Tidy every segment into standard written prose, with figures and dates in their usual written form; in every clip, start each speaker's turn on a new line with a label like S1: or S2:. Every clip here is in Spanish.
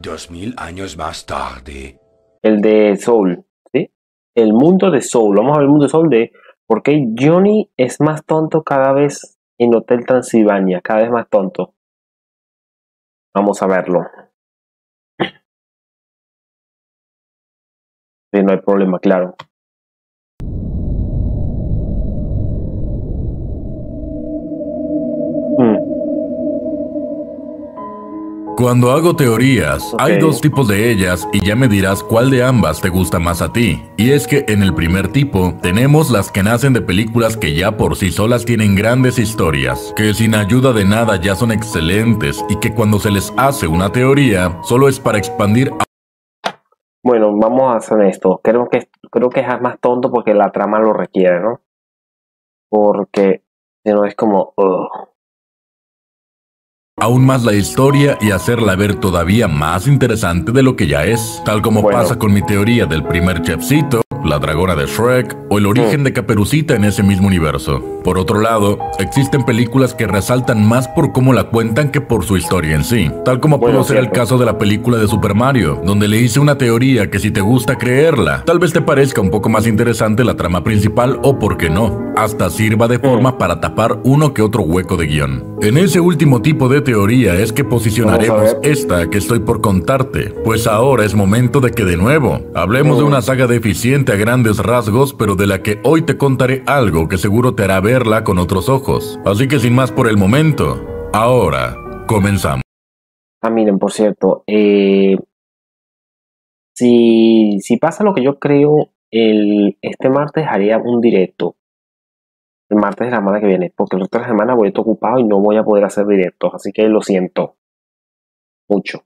S1: 2000 años más tarde.
S2: El de Soul, ¿sí? El mundo de Soul. Vamos a ver el mundo de Soul de por qué Johnny es más tonto cada vez en Hotel Transilvania. Cada vez más tonto. Vamos a verlo. Sí, no hay problema, claro.
S3: Cuando hago teorías,
S2: Ok.
S3: hay dos tipos de ellas y ya me dirás cuál de ambas te gusta más a ti. Y es que en el primer tipo, tenemos las que nacen de películas que ya por sí solas tienen grandes historias, que sin ayuda de nada ya son excelentes y que cuando se les hace una teoría, solo es para expandir.
S2: Bueno, vamos a hacer esto. Creo que es más tonto porque la trama lo requiere, ¿no? Porque si no es como...
S3: Aún más la historia y hacerla ver todavía más interesante de lo que ya es, tal como
S2: Bueno.
S3: pasa con mi teoría del primer chefcito, la dragona de Shrek o el origen de Caperucita en ese mismo universo. Por otro lado, existen películas que resaltan más por cómo la cuentan que por su historia en sí, tal como
S2: Bueno,
S3: pudo ser el
S2: cierto.
S3: caso de la película de Super Mario, donde le hice una teoría que si te gusta creerla, tal vez te parezca un poco más interesante la trama principal o por qué no, hasta sirva de forma para tapar uno que otro hueco de guión. En ese último tipo de teoría es que posicionaremos
S2: Vamos a ver.
S3: esta que estoy por contarte, pues ahora es momento de que de nuevo hablemos de una saga deficiente a grandes rasgos, pero de la que hoy te contaré algo que seguro te hará verla con otros ojos. Así que sin más por el momento, ahora comenzamos.
S2: Ah, miren, por cierto, si pasa lo que yo creo, este martes haría un directo. El martes de la semana que viene, porque el resto de la semana voy a estar ocupado y no voy a poder hacer directos, así que lo siento mucho.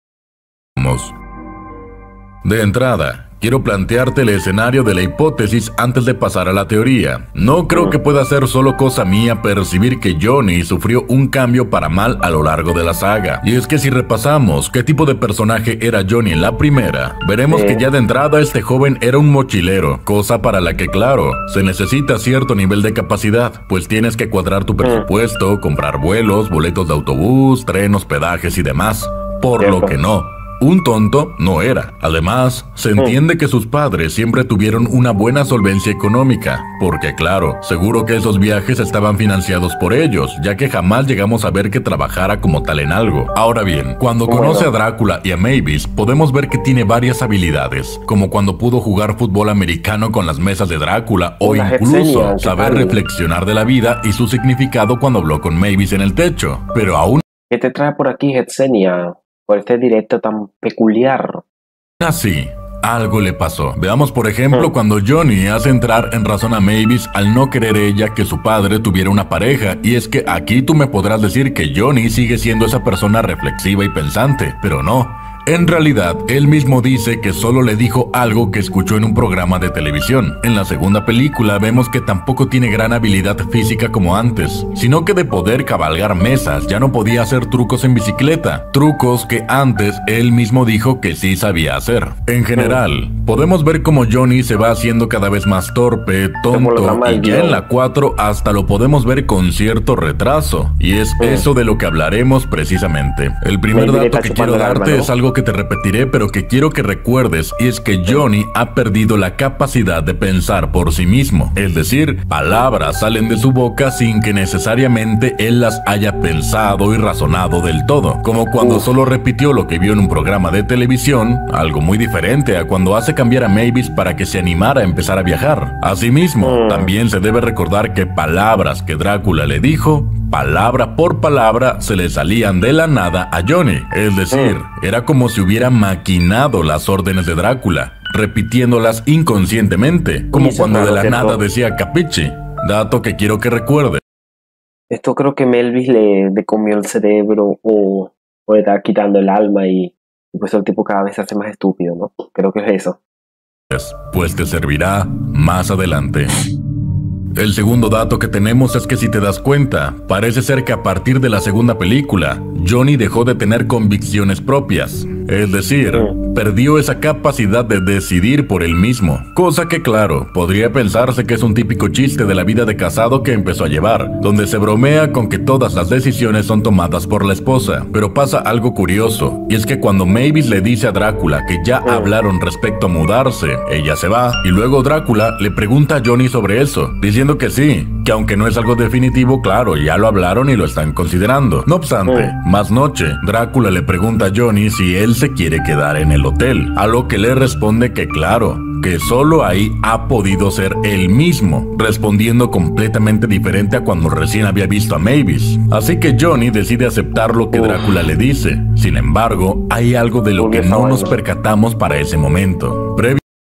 S3: De entrada, quiero plantearte el escenario de la hipótesis antes de pasar a la teoría. No creo que pueda ser solo cosa mía percibir que Johnny sufrió un cambio para mal a lo largo de la saga. Y es que si repasamos qué tipo de personaje era Johnny en la primera, veremos que ya de entrada este joven era un mochilero, cosa para la que claro, se necesita cierto nivel de capacidad, pues tienes que cuadrar tu presupuesto, comprar vuelos, boletos de autobús, tren, hospedajes y demás. Por lo que no. Un tonto no era. Además, se entiende que sus padres siempre tuvieron una buena solvencia económica, porque claro, seguro que esos viajes estaban financiados por ellos, ya que jamás llegamos a ver que trabajara como tal en algo. Ahora bien, cuando conoce a Drácula y a Mavis, podemos ver que tiene varias habilidades, como cuando pudo jugar fútbol americano con las mesas de Drácula, o
S2: Hola,
S3: incluso
S2: Jetsenia, ¿qué
S3: saber
S2: tal?
S3: reflexionar de la vida y su significado cuando habló con Mavis en el techo. Pero aún
S2: ¿Qué te trae por aquí, Jetsenia? Por este directo tan peculiar.
S3: así, algo le pasó. Veamos por ejemplo cuando Johnny hace entrar en razón a Mavis al no querer ella que su padre tuviera una pareja, y es que aquí tú me podrás decir que Johnny sigue siendo esa persona reflexiva y pensante, pero no. En realidad, él mismo dice que solo le dijo algo que escuchó en un programa de televisión. En la segunda película vemos que tampoco tiene gran habilidad física como antes, sino que de poder cabalgar mesas ya no podía hacer trucos en bicicleta, trucos que antes él mismo dijo que sí sabía hacer. En general, podemos ver cómo Johnny se va haciendo cada vez más torpe, tonto, y ya en la 4 hasta lo podemos ver con cierto retraso, y es eso de lo que hablaremos precisamente. El primer dato que quiero darte es algo que te repetiré pero que quiero que recuerdes, y es que Johnny ha perdido la capacidad de pensar por sí mismo, es decir, palabras salen de su boca sin que necesariamente él las haya pensado y razonado del todo, como cuando solo repitió lo que vio en un programa de televisión, algo muy diferente a cuando hace cambiar a Mavis para que se animara a empezar a viajar. Asimismo, también se debe recordar que palabras que Drácula le dijo, palabra por palabra, se le salían de la nada a Johnny, es decir, era como si hubiera maquinado las órdenes de Drácula, repitiéndolas inconscientemente, como cuando de la nada decía capichi, dato que quiero que recuerde.
S2: Esto creo que Melvis le comió el cerebro o le está quitando el alma y pues el tipo cada vez se hace más estúpido, ¿no? Creo que es eso.
S3: Pues te servirá más adelante. El segundo dato que tenemos es que si te das cuenta, parece ser que a partir de la segunda película, Johnny dejó de tener convicciones propias. Es decir, perdió esa capacidad de decidir por él mismo. Cosa que, claro, podría pensarse que es un típico chiste de la vida de casado que empezó a llevar, donde se bromea con que todas las decisiones son tomadas por la esposa. Pero pasa algo curioso, y es que cuando Mavis le dice a Drácula que ya hablaron respecto a mudarse, ella se va, y luego Drácula le pregunta a Johnny sobre eso, diciendo que sí, que aunque no es algo definitivo, claro, ya lo hablaron y lo están considerando. No obstante, más noche, Drácula le pregunta a Johnny si él se quiere quedar en el hotel, a lo que le responde que claro, que solo ahí ha podido ser él mismo, respondiendo completamente diferente a cuando recién había visto a Mavis. Así que Johnny decide aceptar lo que Drácula le dice. Sin embargo, hay algo de lo que no nos percatamos para ese momento.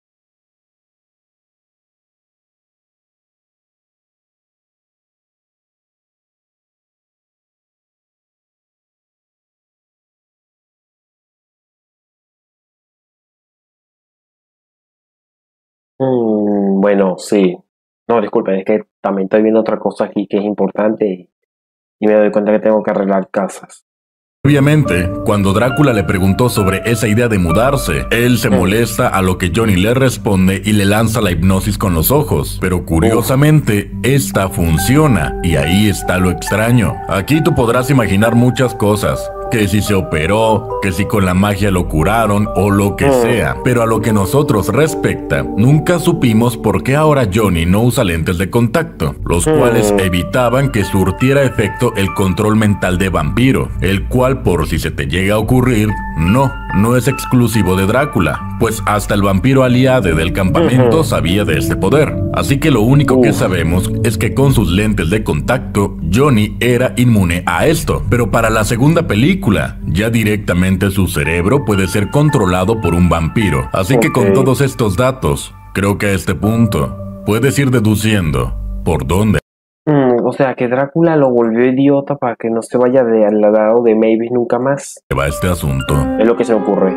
S2: Bueno, sí. No, disculpe, es que también estoy viendo otra cosa aquí que es importante y me doy cuenta que tengo que arreglar casas.
S3: Obviamente, cuando Drácula le preguntó sobre esa idea de mudarse, él se molesta a lo que Johnny le responde y le lanza la hipnosis con los ojos. Pero curiosamente, esta funciona, y ahí está lo extraño. Aquí tú podrás imaginar muchas cosas. Que si se operó, que si con la magia lo curaron o lo que sea. Pero a lo que nosotros respecta, nunca supimos por qué ahora Johnny no usa lentes de contacto, los cuales evitaban que surtiera efecto el control mental de vampiro, el cual por si se te llega a ocurrir, no es exclusivo de Drácula, pues hasta el vampiro aliade del campamento sabía de este poder. Así que lo único que sabemos es que con sus lentes de contacto, Johnny era inmune a esto. Pero para la segunda película, ya directamente su cerebro puede ser controlado por un vampiro. Así que con todos estos datos, creo que a este punto, puedes ir deduciendo por dónde.
S2: O sea, que Drácula lo volvió idiota para que no se vaya al lado de Mavis nunca más.
S3: Va este asunto.
S2: Es lo que se me ocurre.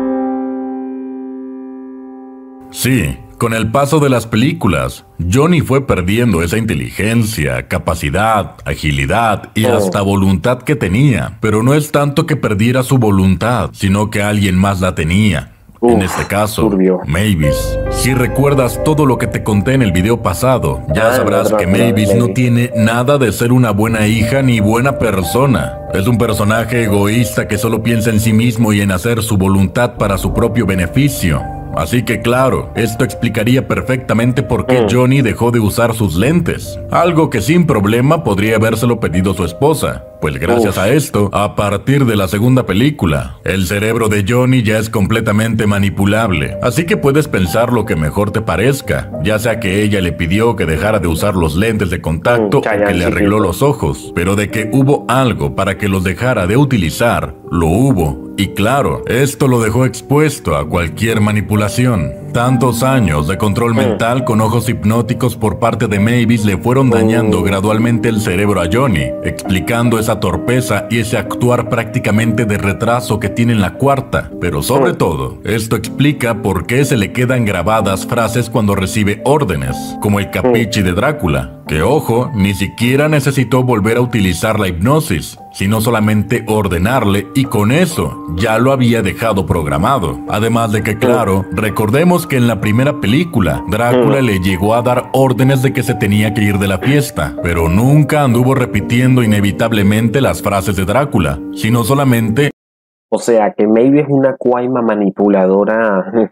S3: Sí, con el paso de las películas, Johnny fue perdiendo esa inteligencia, capacidad, agilidad y hasta voluntad que tenía. Pero no es tanto que perdiera su voluntad, sino que alguien más la tenía. En este caso,
S2: turbio.
S3: Mavis. Si recuerdas todo lo que te conté en el video pasado, ya sabrás que Mavis no tiene nada de ser una buena hija ni buena persona. Es un personaje egoísta que solo piensa en sí mismo y en hacer su voluntad para su propio beneficio. Así que claro, esto explicaría perfectamente por qué Johnny dejó de usar sus lentes. Algo que sin problema podría habérselo pedido su esposa. Pues gracias a esto, a partir de la segunda película, el cerebro de Johnny ya es completamente manipulable. Así que puedes pensar lo que mejor te parezca, ya sea que ella le pidió que dejara de usar los lentes de contacto o que le arregló los ojos. Pero de que hubo algo para que los dejara de utilizar, lo hubo. Y claro, esto lo dejó expuesto a cualquier manipulación. Tantos años de control mental con ojos hipnóticos por parte de Mavis le fueron dañando gradualmente el cerebro a Johnny, explicando esa torpeza y ese actuar prácticamente de retraso que tiene en la cuarta. Pero sobre todo, esto explica por qué se le quedan grabadas frases cuando recibe órdenes, como el capichi de Drácula, que ojo, ni siquiera necesitó volver a utilizar la hipnosis, sino solamente ordenarle y con eso ya lo había dejado programado. Además de que claro, recordemos que en la primera película, Drácula le llegó a dar órdenes de que se tenía que ir de la fiesta, pero nunca anduvo repitiendo inevitablemente las frases de Drácula, sino solamente...
S2: O sea, que Mavis es una cuaima manipuladora.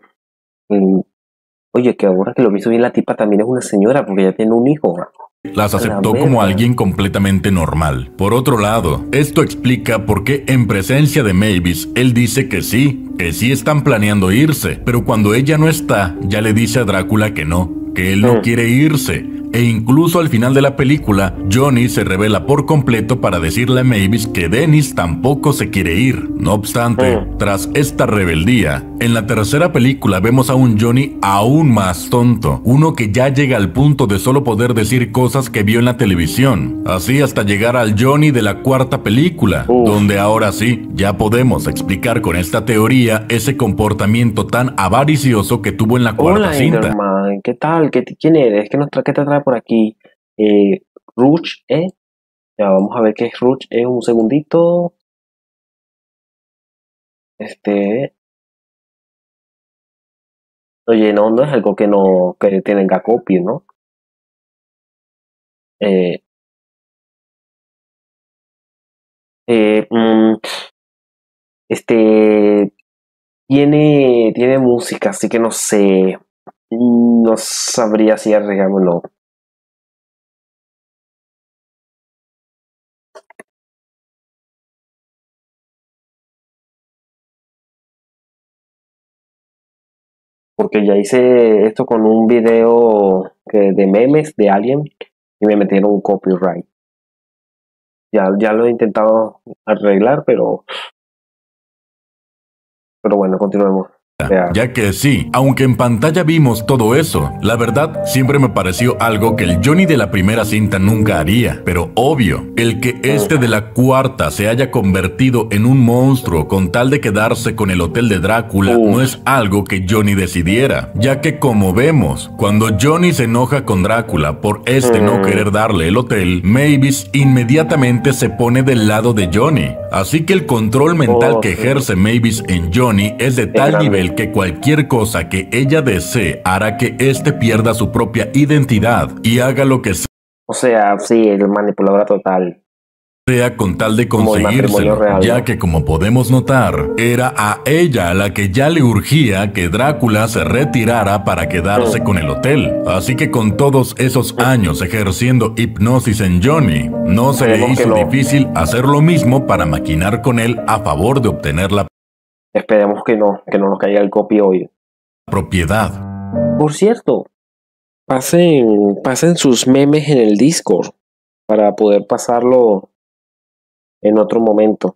S2: Oye, que ahora que lo pienso bien, la tipa también es una señora porque ya tiene un hijo.
S3: Las aceptó como alguien completamente normal. Por otro lado, esto explica por qué en presencia de Mavis, él dice que sí están planeando irse, pero cuando ella no está, ya le dice a Drácula que él no quiere irse. E incluso al final de la película, Johnny se revela por completo para decirle a Mavis que Dennis tampoco se quiere ir. No obstante, tras esta rebeldía, en la tercera película vemos a un Johnny aún más tonto, uno que ya llega al punto de solo poder decir cosas que vio en la televisión, así hasta llegar al Johnny de la cuarta película, donde ahora sí, ya podemos explicar con esta teoría ese comportamiento tan avaricioso que tuvo en la cuarta cinta.
S2: Enderman, ¿qué tal? ¿Quién eres? ¿Qué te trae por aquí? Ruch, Ya vamos a ver qué es Ruch, un segundito. Este, oye, no es algo que no, que tenga copia, ¿no? Eh, eh, mm, este, tiene música, así que no sé, no sabría si arriesgarme o no. Porque ya hice esto con un video de memes de Alien y me metieron un copyright. Ya lo he intentado arreglar, pero bueno, continuemos. O sea,
S3: Ya que sí, aunque en pantalla vimos todo eso, la verdad siempre me pareció algo que el Johnny de la primera cinta nunca haría. Pero obvio, el que este de la cuarta se haya convertido en un monstruo con tal de quedarse con el hotel de Drácula no es algo que Johnny decidiera, ya que como vemos, cuando Johnny se enoja con Drácula por no querer darle el hotel, Mavis inmediatamente se pone del lado de Johnny. Así que el control mental que ejerce Mavis en Johnny es de tal
S2: grande.
S3: nivel que cualquier cosa que ella desee hará que éste pierda su propia identidad y haga lo que
S2: o sea, sí, el manipulador total.
S3: sea con tal de
S2: Como el matrimonio
S3: conseguírselo,
S2: real,
S3: ya
S2: ¿no?
S3: que como podemos notar, era a ella a la que ya le urgía que Drácula se retirara para quedarse con el hotel. Así que con todos esos años ejerciendo hipnosis en Johnny, no se le
S2: Esperemos que
S3: hizo
S2: no.
S3: difícil hacer lo mismo para maquinar con él a favor de obtener la
S2: Esperemos que no nos caiga el copy hoy.
S3: propiedad.
S2: Por cierto, pasen sus memes en el Discord para poder pasarlo en otro momento.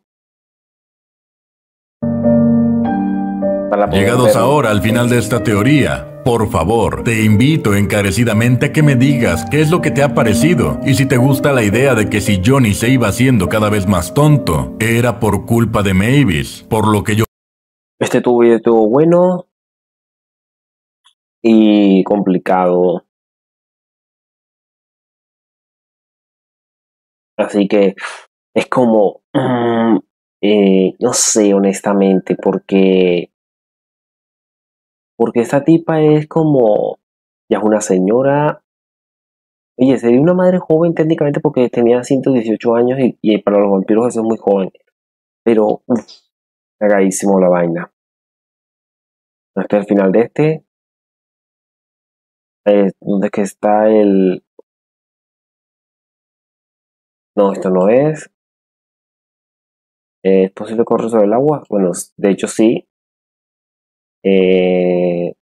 S2: Para poder
S3: Llegados
S2: verlo.
S3: ahora al final de esta teoría, por favor, te invito encarecidamente a que me digas qué es lo que te ha parecido y si te gusta la idea de que si Johnny se iba haciendo cada vez más tonto, era por culpa de Mavis, por lo que yo
S2: Este video estuvo bueno y complicado. Así que es como, no sé honestamente, porque esta tipa es como, ya es una señora. Oye, sería una madre joven técnicamente porque tenía 118 años y para los vampiros eso es muy joven. Pero, cagadísimo la vaina. Hasta el final de este, donde es que está el... No, esto no es. ¿Es posible correr sobre el agua? Bueno, de hecho sí.